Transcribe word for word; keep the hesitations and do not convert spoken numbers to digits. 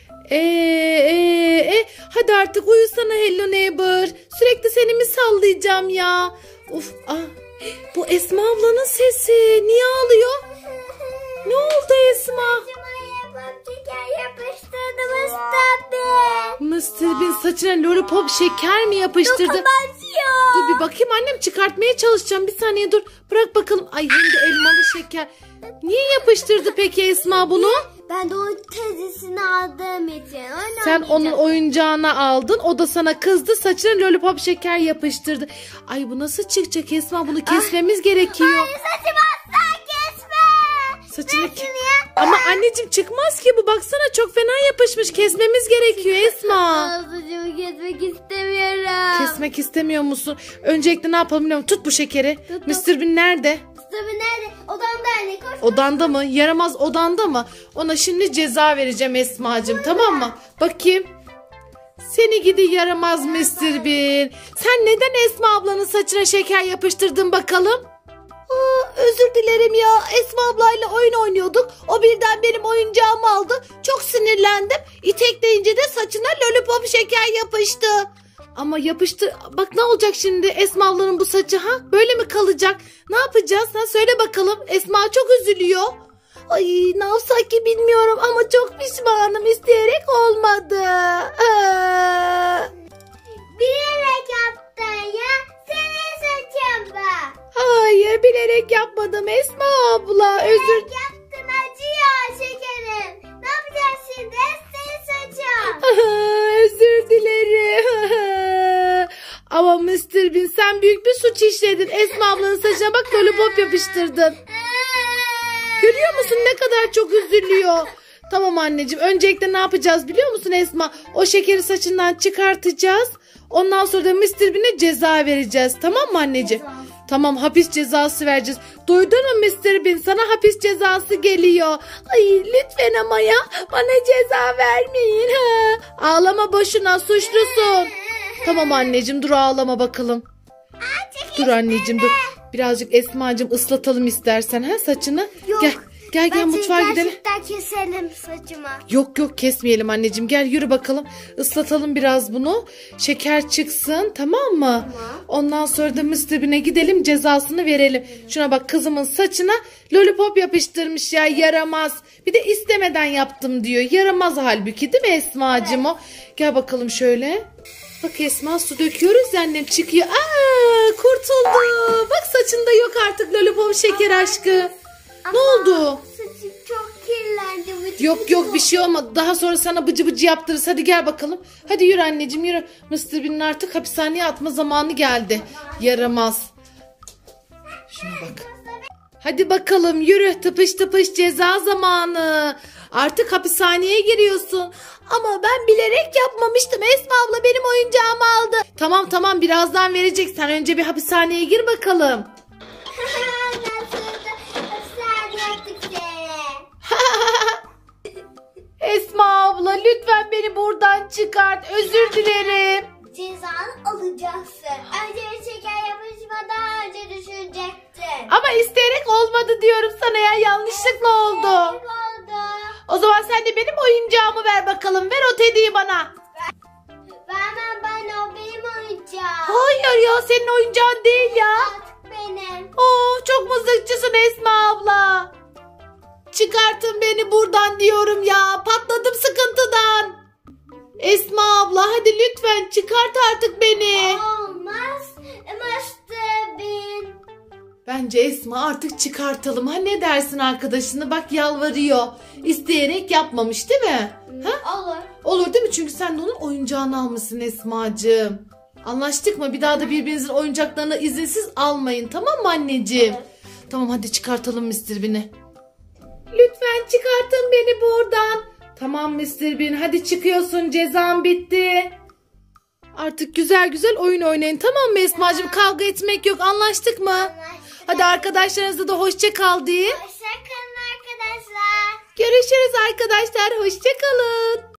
Ee, ee, ee. Hadi artık uyusana Hello Neighbor. Sürekli seni mi sallayacağım ya? Uf, ah. Bu Esma ablanın sesi. Niye ağlıyor? Ne oldu Esma? Mister Bean saçına lollipop şeker mi yapıştırdı? Dur bir bakayım annem, çıkartmaya çalışacağım. Bir saniye dur. Bırak bakalım. Ay hem de elmalı şeker. Niye yapıştırdı peki Esma bunu? Ben de onun teyzesini aldığım için. Sen onun oyuncağını aldın. O da sana kızdı. Saçına lollipop şeker yapıştırdı. Ay bu nasıl çıkacak Esma? Bunu kesmemiz ah. gerekiyor. Hayır, saçımı asla kesme. Saçını ke Ama anneciğim çıkmaz ki bu. Baksana çok fena yapışmış. Kesmemiz gerekiyor Esma. Saçımı kesmek istemiyorum. Kesmek istemiyor musun? Öncelikle ne yapalım biliyor musun? Tut bu şekeri. Tuttum. mister Bean nerede? Mister Bean nerede? Odamda anne. Koş, koş. Odanda mı? Yaramaz odanda mı? Ona şimdi ceza vereceğim Esma'cığım. Tamam mı? Bakayım. Seni gidi yaramaz mister Bean. Sen neden Esma ablanın saçına şeker yapıştırdın bakalım? Aa, özür dilerim ya. Esma ablayla oyun oynuyorduk. O birden benim oyuncağımı aldı. Çok sinirlendim. İtekleyince de saçına lollipop şeker yapıştı. Ama yapıştı. Bak ne olacak şimdi Esma ablanın bu saçı ha? Böyle mi kalacak? Ne yapacağız? Ha, söyle bakalım. Esma çok üzülüyor. Ay ne yapsak ki bilmiyorum ama çok pişmanım. İsteyerek olmadı. Aa. Bilerek yaptın ya. Senin saçın bu. Hayır bilerek yapmadım Esma abla. Bilerek Özür yaptın, acıyor şekerim. Ne yapacağız şimdi? Senin saçın. Özür dilerim. Ama mister Bean sen büyük bir suç işledin. Esma ablanın saçına bak lollipop yapıştırdın. Görüyor musun ne kadar çok üzülüyor. Tamam anneciğim, öncelikle ne yapacağız biliyor musun Esma? O şekeri saçından çıkartacağız. Ondan sonra da mister Bean'e ceza vereceğiz. Tamam mı anneciğim? Ceza. Tamam, hapis cezası vereceğiz. Duydun mu mister Bean? Sana hapis cezası geliyor. Ay lütfen ama ya. Bana ceza vermeyin. Ha. Ağlama boşuna, suçlusun. Tamam anneciğim, dur ağlama bakalım. Dur anneciğim dur. Birazcık Esma'cığım ıslatalım istersen ha saçını. Yok. Gel. Gel gel mutfağa gidelim. Gerçekten keselim saçımı. Yok yok kesmeyelim anneciğim. Gel yürü bakalım. Islatalım biraz bunu. Şeker çıksın, tamam mı? Tamam. Ondan sonra da mister Bean'e gidelim, cezasını verelim. Şuna bak, kızımın saçına lollipop yapıştırmış ya, yaramaz. Bir de istemeden yaptım diyor. Yaramaz halbuki değil mi Esma'cığım evet. O? Gel bakalım şöyle. Bak Esma, su döküyoruz ya annem, çıkıyor. Aa, kurtuldu. Bak saçında yok artık lollipop şeker aşkı. Ama ne oldu? Saçım çok kirlendi. Bıcı yok bıcı yok oldu. Bir şey olmadı. Daha sonra sana bıcı bıcı yaptırırız. Hadi gel bakalım. Hadi yürü anneciğim yürü. mister Bean'in artık hapishaneye atma zamanı geldi. Yaramaz. Şuna bak. Hadi bakalım yürü, tıpış tıpış ceza zamanı. Artık hapishaneye giriyorsun. Ama ben bilerek yapmamıştım. Esma abla benim oyuncağımı aldı. Tamam tamam, birazdan verecek. Sen önce bir hapishaneye gir bakalım. Esma abla lütfen beni buradan çıkart. Özür dilerim. Cezanı alacaksın. Önce şeker yapışmadan önce düşünecektin. Ama isteyerek olmadı diyorum sana ya. Yanlışlıkla oldu. oldu. O zaman sen de benim oyuncağımı ver bakalım. Ver o tediyi bana. Vermem, bana o benim oyuncağım. Hayır ya, senin oyuncağın değil ya. Artık benim. Oo, çok mızıkçısın Esma abla. Çıkartın beni buradan diyorum ya. Patladım sıkıntıdan. Esma abla hadi lütfen çıkart artık beni. Olmaz mister Bean. Bence Esma artık çıkartalım. Ha, ne dersin arkadaşını? Bak yalvarıyor. İsteyerek yapmamış değil mi? Ha? Olur. Olur değil mi? Çünkü sen de onun oyuncağını almışsın Esma'cığım. Anlaştık mı? Bir daha da birbirinizin oyuncaklarını izinsiz almayın. Tamam mı anneciğim? Evet. Tamam hadi çıkartalım mister Bean'i. Lütfen çıkartın beni buradan. Tamam mister Bean, hadi çıkıyorsun, cezan bitti. Artık güzel güzel oyun oynayın, tamam mı Esma'cığım? Kavga etmek yok, anlaştık mı? Anlaştık. Hadi arkadaşlarınızla da hoşça kal deyin. Hoşça kalın arkadaşlar. Görüşürüz arkadaşlar, hoşça kalın.